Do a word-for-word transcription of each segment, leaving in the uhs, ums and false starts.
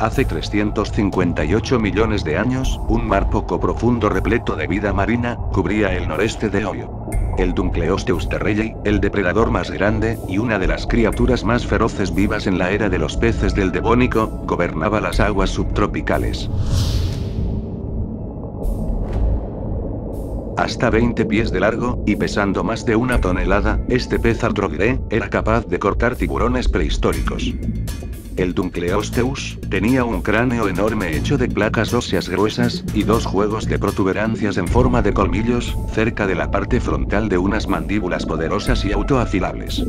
Hace trescientos cincuenta y ocho millones de años, un mar poco profundo repleto de vida marina, cubría el noreste de Ohio. El Dunkleosteus terrellei, el depredador más grande, y una de las criaturas más feroces vivas en la era de los peces del Devónico, gobernaba las aguas subtropicales. Hasta veinte pies de largo, y pesando más de una tonelada, este pez ardroguiré era capaz de cortar tiburones prehistóricos. El Dunkleosteus tenía un cráneo enorme hecho de placas óseas gruesas, y dos juegos de protuberancias en forma de colmillos, cerca de la parte frontal de unas mandíbulas poderosas y autoafilables.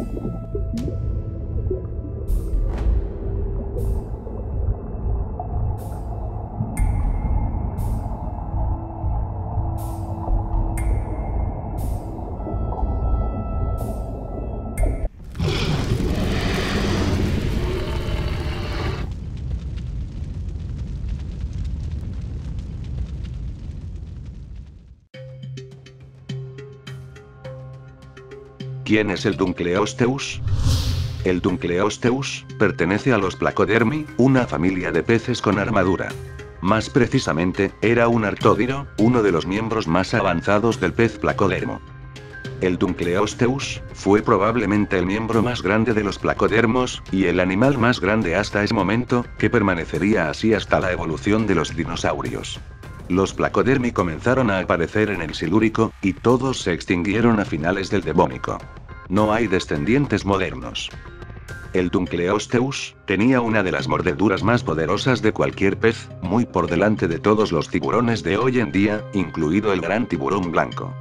¿Quién es el Dunkleosteus? El Dunkleosteus pertenece a los Placodermi, una familia de peces con armadura. Más precisamente, era un artódiro, uno de los miembros más avanzados del pez placodermo. El Dunkleosteus fue probablemente el miembro más grande de los placodermos, y el animal más grande hasta ese momento, que permanecería así hasta la evolución de los dinosaurios. Los Placodermi comenzaron a aparecer en el Silúrico, y todos se extinguieron a finales del Devónico. No hay descendientes modernos. El Dunkleosteus tenía una de las mordeduras más poderosas de cualquier pez, muy por delante de todos los tiburones de hoy en día, incluido el gran tiburón blanco.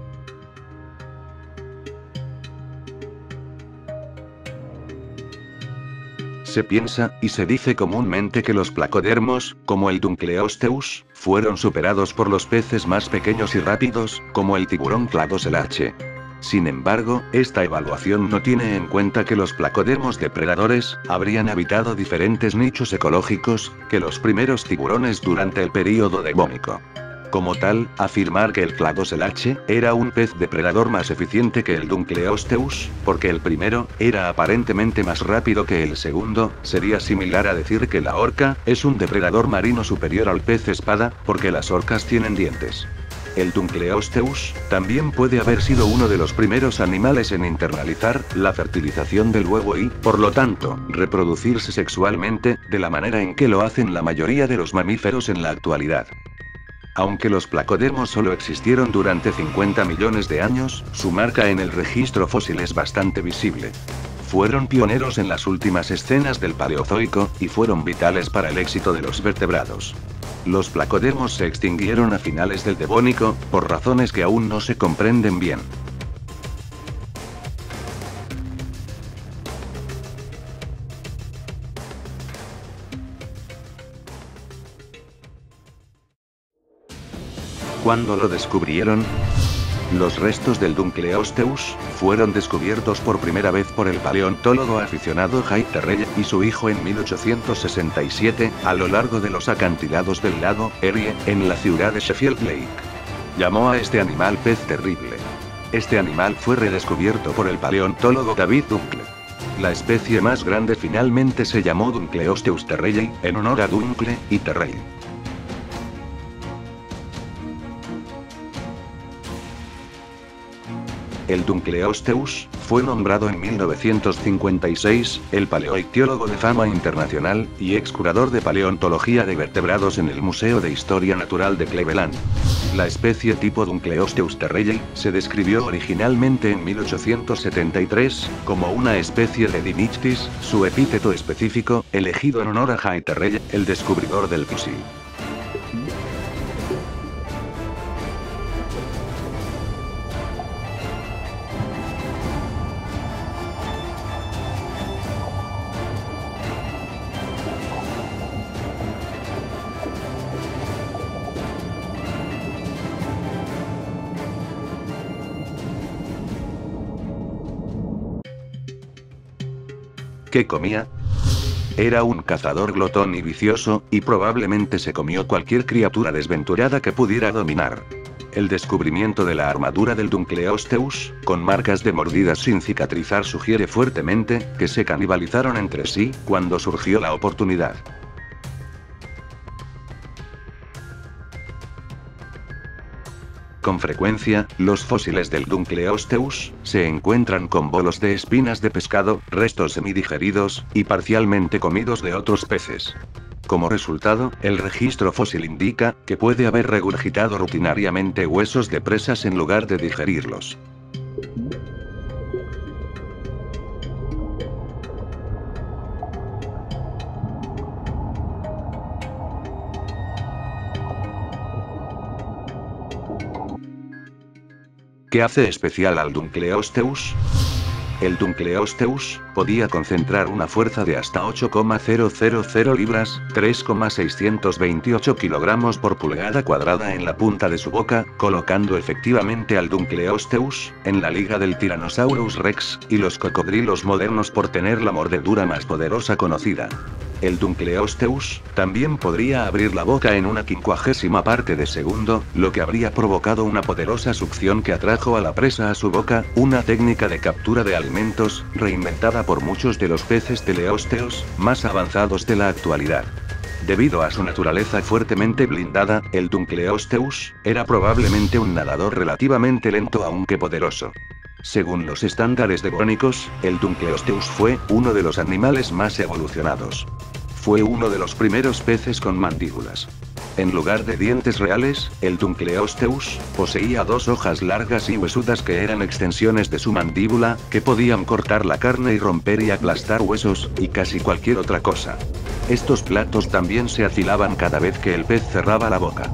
Se piensa, y se dice comúnmente que los placodermos, como el Dunkleosteus, fueron superados por los peces más pequeños y rápidos, como el tiburón Cladoselache. Sin embargo, esta evaluación no tiene en cuenta que los placodermos depredadores habrían habitado diferentes nichos ecológicos que los primeros tiburones durante el período devónico. Como tal, afirmar que el Cladoselache era un pez depredador más eficiente que el Dunkleosteus, porque el primero era aparentemente más rápido que el segundo, sería similar a decir que la orca es un depredador marino superior al pez espada, porque las orcas tienen dientes. El Dunkleosteus también puede haber sido uno de los primeros animales en internalizar la fertilización del huevo y, por lo tanto, reproducirse sexualmente, de la manera en que lo hacen la mayoría de los mamíferos en la actualidad. Aunque los placodermos solo existieron durante cincuenta millones de años, su marca en el registro fósil es bastante visible. Fueron pioneros en las últimas escenas del Paleozoico, y fueron vitales para el éxito de los vertebrados. Los placodermos se extinguieron a finales del Devónico, por razones que aún no se comprenden bien. ¿Cuándo lo descubrieron? Los restos del Dunkleosteus fueron descubiertos por primera vez por el paleontólogo aficionado Guy Terrell y su hijo en mil ochocientos sesenta y siete, a lo largo de los acantilados del lago Erie, en la ciudad de Sheffield Lake. Llamó a este animal pez terrible. Este animal fue redescubierto por el paleontólogo David Dunkle. La especie más grande finalmente se llamó Dunkleosteus terrellei, en honor a Dunkle y Terrell. El Dunkleosteus fue nombrado en mil novecientos cincuenta y seis, el paleoictiólogo de fama internacional, y ex curador de paleontología de vertebrados en el Museo de Historia Natural de Cleveland. La especie tipo Dunkleosteus terrellei se describió originalmente en mil ochocientos setenta y tres, como una especie de Dinichthys, su epíteto específico, elegido en honor a Guy Terrell, el descubridor del fósil. ¿Qué comía? Era un cazador glotón y vicioso, y probablemente se comió cualquier criatura desventurada que pudiera dominar. El descubrimiento de la armadura del Dunkleosteus, con marcas de mordidas sin cicatrizar, sugiere fuertemente que se canibalizaron entre sí cuando surgió la oportunidad. Con frecuencia, los fósiles del Dunkleosteus se encuentran con bolos de espinas de pescado, restos semidigeridos, y parcialmente comidos de otros peces. Como resultado, el registro fósil indica que puede haber regurgitado rutinariamente huesos de presas en lugar de digerirlos. ¿Qué hace especial al Dunkleosteus? El Dunkleosteus podía concentrar una fuerza de hasta ocho coma cero cero cero libras, tres coma seiscientos veintiocho kilogramos por pulgada cuadrada en la punta de su boca, colocando efectivamente al Dunkleosteus en la liga del Tyrannosaurus rex y los cocodrilos modernos por tener la mordedura más poderosa conocida. El Dunkleosteus también podría abrir la boca en una quincuagésima parte de segundo, lo que habría provocado una poderosa succión que atrajo a la presa a su boca, una técnica de captura de alimentos, reinventada por muchos de los peces teleósteos más avanzados de la actualidad. Debido a su naturaleza fuertemente blindada, el Dunkleosteus era probablemente un nadador relativamente lento aunque poderoso. Según los estándares devónicos, el Dunkleosteus fue uno de los animales más evolucionados. Fue uno de los primeros peces con mandíbulas. En lugar de dientes reales, el Dunkleosteus poseía dos hojas largas y huesudas que eran extensiones de su mandíbula, que podían cortar la carne y romper y aplastar huesos, y casi cualquier otra cosa. Estos platos también se afilaban cada vez que el pez cerraba la boca.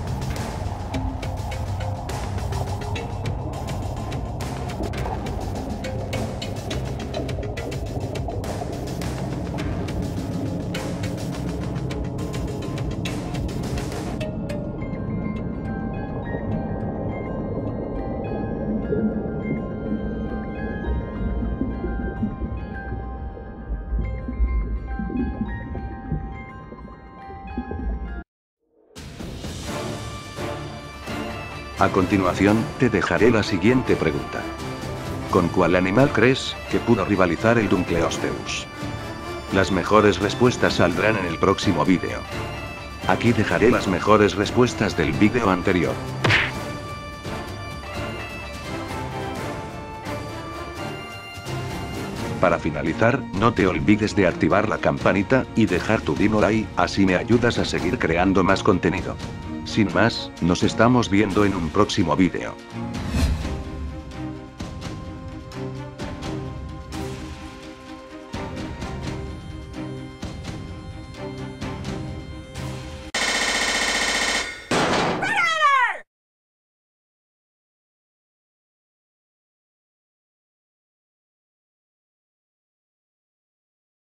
A continuación, te dejaré la siguiente pregunta. ¿Con cuál animal crees que pudo rivalizar el Dunkleosteus? Las mejores respuestas saldrán en el próximo vídeo. Aquí dejaré las mejores respuestas del vídeo anterior. Para finalizar, no te olvides de activar la campanita y dejar tu dino like, así me ayudas a seguir creando más contenido. Sin más, nos estamos viendo en un próximo vídeo.